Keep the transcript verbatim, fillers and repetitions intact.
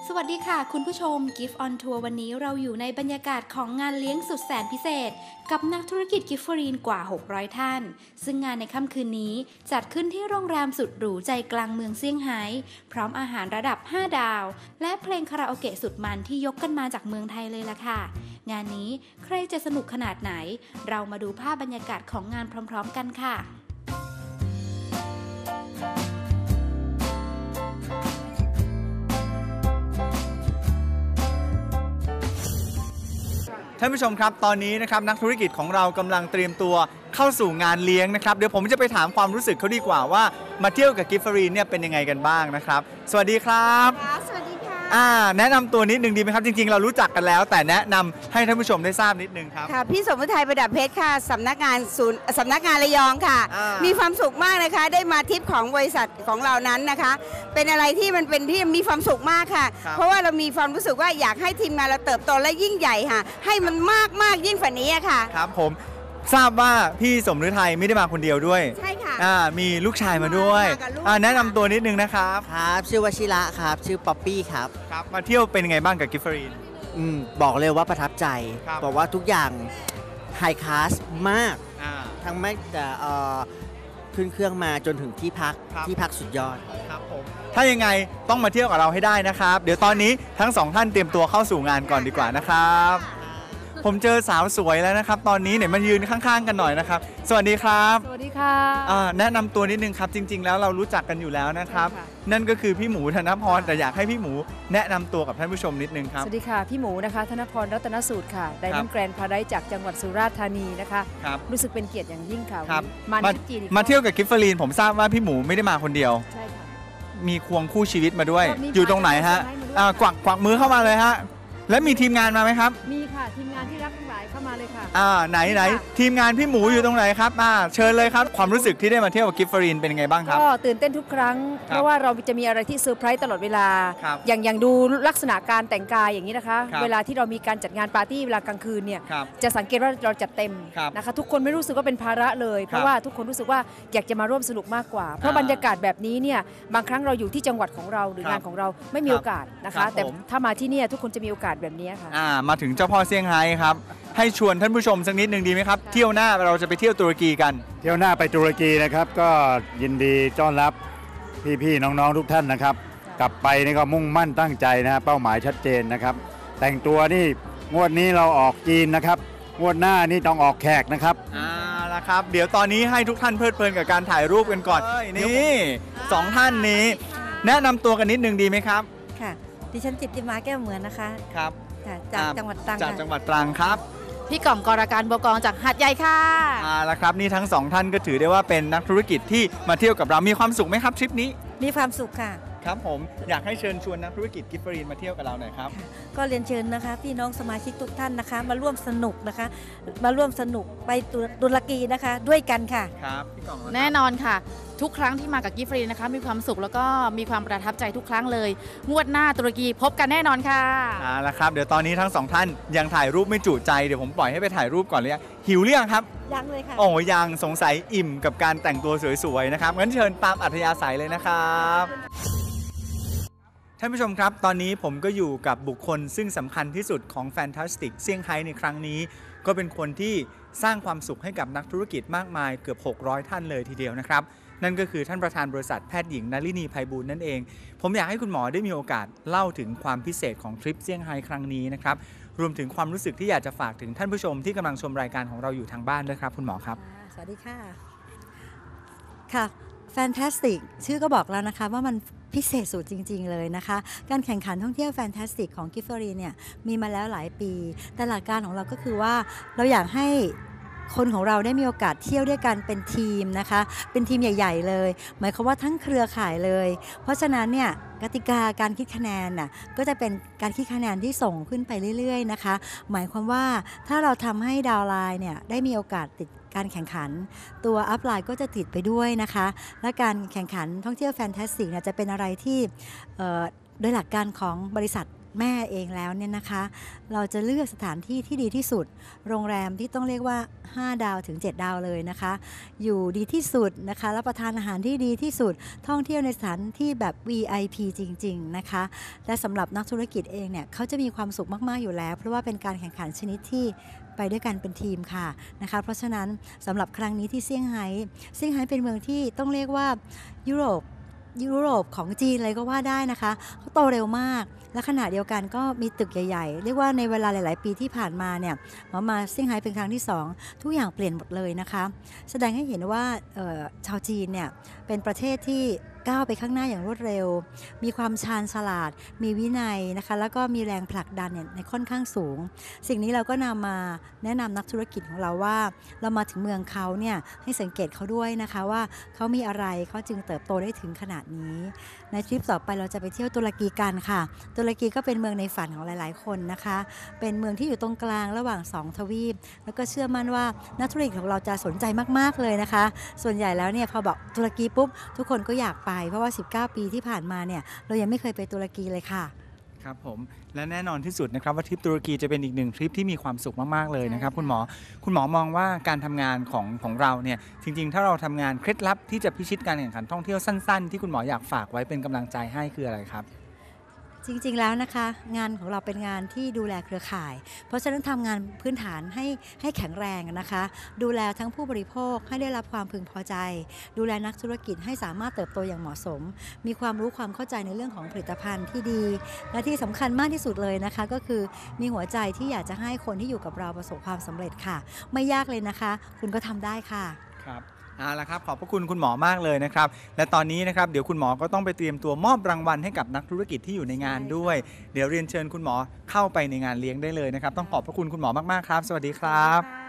สวัสดีค่ะคุณผู้ชม Gift on Tour วันนี้เราอยู่ในบรรยากาศของงานเลี้ยงสุดแสนพิเศษกับนักธุรกิจกิฟเฟอรีนกว่าหกร้อยท่านซึ่งงานในค่ำคืนนี้จัดขึ้นที่โรงแรมสุดหรูใจกลางเมืองเซี่ยงไฮ้พร้อมอาหารระดับห้าดาวและเพลงคาราโอเกะสุดมันที่ยกกันมาจากเมืองไทยเลยล่ะค่ะงานนี้ใครจะสนุกขนาดไหนเรามาดูภาพบรรยากาศของงานพร้อมๆกันค่ะท่านผู้ชมครับตอนนี้นะครับนักธุรกิจของเรากำลังเตรียมตัวเข้าสู่งานเลี้ยงนะครับเดี๋ยวผมจะไปถามความรู้สึกเขาดีกว่าว่ามาเที่ยวกับกิฟเฟอรีนเนี่ยเป็นยังไงกันบ้างนะครับสวัสดีครับสวัสดีค่ะอ่าแนะนำตัวนิดนึงดีไหมครับจริงๆเรารู้จักกันแล้วแต่แนะนำให้ท่านผู้ชมได้ทราบนิดนึงครับค่ะพี่สมมุทัยประดับเพชรค่ะสำนักงานศูนย์สำนักงานระยองค่ะมีความสุขมากนะคะได้มาทริปของบริษัทของเรานั้นนะคะเป็นอะไรที่มันเป็นที่มีความสุขมากค่ะเพราะว่าเรามีความรู้สึกว่าอยากให้ทีมงานเราเติบโตและยิ่งใหญ่ค่ะให้มันมากมากยิ่งกว่านี้ค่ะครับผมทราบว่าพี่สมฤทัยไม่ได้มาคนเดียวด้วยใช่ค่ะอ่ามีลูกชายมาด้วยอ่าแนะนำตัวนิดนึงนะครับครับชื่อวชิระครับชื่อป๊อปปี้ครับครับมาเที่ยวเป็นยังไงบ้างกับกิฟเฟอรีนอืมบอกเลยว่าประทับใจบอกว่าทุกอย่างไฮคลาสมากทั้งแม้แต่ขึ้นเครื่องมาจนถึงที่พักที่พักสุดยอดครับผมถ้ายังไงต้องมาเที่ยวกับเราให้ได้นะครับเดี๋ยวตอนนี้ทั้งสองท่านเตรียมตัวเข้าสู่งานก่อนดีกว่านะครับผมเจอสาวสวยแล้วนะครับตอนนี้เนี่ยมายืนข้างๆกันหน่อยนะครับสวัสดีครับสวัสดีค่ะแนะนำตัวนิดนึงครับจริงๆแล้วเรารู้จักกันอยู่แล้วนะครับนั่นก็คือพี่หมูธนพรแต่อยากให้พี่หมูแนะนำตัวกับท่านผู้ชมนิดนึงครับสวัสดีค่ะพี่หมูนะคะธนพรรัตนสูตรค่ะไดมอนด์แกรนด์พาราไดซ์จากจังหวัดสุราษฎร์ธานีนะคะรู้สึกเป็นเกียรติอย่างยิ่งค่ะมามาเที่ยวกับกิฟเฟอรีนผมทราบว่าพี่หมูไม่ได้มาคนเดียวใช่ค่ะมีควงคู่ชีวิตมาด้วยอยู่ตรงไหนฮะกวักกวักมือเข้ามาเลยฮะและมีทีมงานมาไหมครับมีค่ะทีมงานที่รักทั้งหลายเข้ามาเลยค่ะอ่าไหนไหนทีมงานพี่หมูอยู่ตรงไหนครับอ่าเชิญเลยครับความรู้สึกที่ได้มาเที่ยวกับกิฟเฟอรีนเป็นยังไงบ้างครับก็ตื่นเต้นทุกครั้งเพราะว่าเราจะมีอะไรที่เซอร์ไพรส์ตลอดเวลาอย่างอย่างดูลักษณะการแต่งกายอย่างนี้นะคะเวลาที่เรามีการจัดงานปาร์ตี้เวลากลางคืนเนี่ยจะสังเกตว่าเราจัดเต็มนะคะทุกคนไม่รู้สึกว่าเป็นภาระเลยเพราะว่าทุกคนรู้สึกว่าอยากจะมาร่วมสนุกมากกว่าเพราะบรรยากาศแบบนี้เนี่ยบางครั้งเราอยู่ที่จังหวัดของเราหรืองานของเราไม่มีโอกาสนะคะแต่ถ้ามาที่นี่ทุกคนจะมีโอกาสแบบนี้ค่ะมาถึงเจ้าพ่อเซี่ยงไฮ้ครับให้ชวนท่านผู้ชมสักนิดหนึ่งดีไหมครับเที่ยวหน้าเราจะไปเที่ยวตุรกีกันเที่ยวหน้าไปตุรกีนะครับก็ยินดีต้อนรับพี่ๆน้องๆทุกท่านนะครับกลับไปนี่ก็มุ่งมั่นตั้งใจนะเป้าหมายชัดเจนนะครับแต่งตัวนี่งวดนี้เราออกจีนนะครับงวดหน้านี่ต้องออกแขกนะครับอ่าละครับเดี๋ยวตอนนี้ให้ทุกท่านเพลิดเพลินกับการถ่ายรูปกันก่อนนี่สองท่านนี้แนะนำตัวกันนิดนึงดีไหมครับค่ะดิฉันจิตติมาแก้วเหมือนนะคะครับจากจังหวัดตรังจากจังหวัดตรังครับพี่กล่อมกรการบัวกองจากหาดใหญ่ค่ะอ่าละครับนี่ทั้งสองท่านก็ถือได้ว่าเป็นนักธุรกิจที่มาเที่ยวกับเรามีความสุขไหมครับทริปนี้มีความสุขค่ะครับผมอยากให้เชิญชวนนักธุรกิจกิฟเฟอรีนมาเที่ยวกับเราหน่อยครับก็เรียนเชิญนะคะพี่น้องสมาชิกทุกท่านนะคะมาร่วมสนุกนะคะมาร่วมสนุกไปตุรกีนะคะด้วยกันค่ะครับพี่กล่อมแน่นอนค่ะทุกครั้งที่มากับกิฟเฟอรีนนะคะมีความสุขแล้วก็มีความประทับใจทุกครั้งเลยงวดหน้าตุรกีพบกันแน่นอนค่ะอ่าละครับเดี๋ยวตอนนี้ทั้งสองท่านยังถ่ายรูปไม่จุใจเดี๋ยวผมปล่อยให้ไปถ่ายรูปก่อนเลยหิวหรือยังครับยังเลยค่ะโอ้ยังสงสัยอิ่มกับการแต่งตัวสวยๆนะครับงั้นเชิญตามอัธยาศัยเลยนะครับท่านผู้ชมครับตอนนี้ผมก็อยู่กับบุคคลซึ่งสำคัญที่สุดของ Fantastic เซี่ยงไฮ้ในครั้งนี้ก็เป็นคนที่สร้างความสุขให้กับนักธุรกิจมากมายเกือบหกร้อยท่านเลยทีเดียวนะครับนั่นก็คือท่านประธานบริษัทแพทย์หญิงนลินีไพบูลย์นั่นเองผมอยากให้คุณหมอได้มีโอกาสเล่าถึงความพิเศษของทริปเซี่ยงไฮ้ครั้งนี้นะครับรวมถึงความรู้สึกที่อยากจะฝากถึงท่านผู้ชมที่กำลังชมรายการของเราอยู่ทางบ้านด้วยครับคุณหมอครับสวัสดีค่ะค่ะ Fantastic ชื่อก็บอกแล้วนะคะว่ามันพิเศษสุดจริงๆเลยนะคะการแข่งขันท่องเที่ยว Fantastic ของกิฟเฟอรีนเนี่ยมีมาแล้วหลายปีแต่หลักการของเราก็คือว่าเราอยากให้คนของเราได้มีโอกาสเที่ยวด้วยกันเป็นทีมนะคะเป็นทีมใหญ่ๆเลยหมายความว่าทั้งเครือข่ายเลยเพราะฉะนั้นเนี่ยกติกาการคิดคะแนนน่ะก็จะเป็นการคิดคะแนนที่ส่งขึ้นไปเรื่อยๆนะคะหมายความว่าถ้าเราทำให้ดาวน์ไลน์เนี่ยได้มีโอกาสติดการแข่งขันตัวอัพไลน์ก็จะติดไปด้วยนะคะและการแข่งขันท่องเที่ยวแฟนตาสติกเนี่ยจะเป็นอะไรที่โดยหลักการของบริษัทแม่เองแล้วเนี่ยนะคะเราจะเลือกสถานที่ที่ดีที่สุดโรงแรมที่ต้องเรียกว่าห้าดาวถึงเจ็ดดาวเลยนะคะอยู่ดีที่สุดนะคะรับประทานอาหารที่ดีที่สุดท่องเที่ยวในสถานที่แบบ วี ไอ พี จริงๆนะคะและสำหรับนักธุรกิจเองเนี่ยเขาจะมีความสุขมากๆอยู่แล้วเพราะว่าเป็นการแข่งขันชนิดที่ไปด้วยกันเป็นทีมค่ะนะคะเพราะฉะนั้นสำหรับครั้งนี้ที่เซี่ยงไฮ้เซี่ยงไฮ้เป็นเมืองที่ต้องเรียกว่ายุโรปยุโรปของจีนเลยก็ว่าได้นะคะเขาโตเร็วมากและขณะเดียวกันก็มีตึกใหญ่ๆเรียกว่าในเวลาหลายๆปีที่ผ่านมาเนี่ยมามาเซี่ยงไฮ้เป็นครั้งที่สองทุกอย่างเปลี่ยนหมดเลยนะคะแสดงให้เห็นว่าชาวจีนเนี่ยเป็นประเทศที่ก้าวไปข้างหน้าอย่างรวดเร็วมีความชาญฉลาดมีวินัยนะคะแล้วก็มีแรงผลักดันเนี่ยในค่อนข้างสูงสิ่งนี้เราก็นำมาแนะนำนักธุรกิจของเราว่าเรามาถึงเมืองเขาเนี่ยให้สังเกตเขาด้วยนะคะว่าเขามีอะไรเขาจึงเติบโตได้ถึงขนาดนี้ในทริปต่อไปเราจะไปเที่ยวตุรกีกันค่ะตุรกีก็เป็นเมืองในฝันของหลายๆคนนะคะเป็นเมืองที่อยู่ตรงกลางระหว่างสองทวีปแล้วก็เชื่อมั่นว่านักธุรกิจของเราจะสนใจมากๆเลยนะคะส่วนใหญ่แล้วเนี่ยพอบอกตุรกีปุ๊บทุกคนก็อยากไปเพราะว่าสิบเก้าปีที่ผ่านมาเนี่ยเรายังไม่เคยไปตุรกีเลยค่ะครับผมและแน่นอนที่สุดนะครับว่าทริปตุรกีจะเป็นอีกหนึ่งทริปที่มีความสุขมากๆเลยนะครับคุณหมอคุณหมอมองว่าการทำงานของของเราเนี่ยจริงๆถ้าเราทำงานเคล็ดลับที่จะพิชิตการแข่งขันท่องเที่ยวสั้นๆที่คุณหมออยากฝากไว้เป็นกำลังใจให้คืออะไรครับจริงๆแล้วนะคะงานของเราเป็นงานที่ดูแลเครือข่ายเพราะฉะนั้นทำงานพื้นฐานให้ให้แข็งแรงนะคะดูแลทั้งผู้บริโภคให้ได้รับความพึงพอใจดูแลนักธุรกิจให้สามารถเติบโตอย่างเหมาะสมมีความรู้ความเข้าใจในเรื่องของผลิตภัณฑ์ที่ดีและที่สำคัญมากที่สุดเลยนะคะก็คือมีหัวใจที่อยากจะให้คนที่อยู่กับเราประสบความสำเร็จค่ะไม่ยากเลยนะคะคุณก็ทำได้ค่ะครับเอาละครับขอบพระคุณคุณหมอมากเลยนะครับและตอนนี้นะครับเดี๋ยวคุณหมอก็ต้องไปเตรียมตัวมอบรางวัลให้กับนักธุรกิจที่อยู่ในงานด้วยเดี๋ยวเรียนเชิญคุณหมอเข้าไปในงานเลี้ยงได้เลยนะครับต้องขอบพระคุณคุณหมอมากๆครับสวัสดีครับ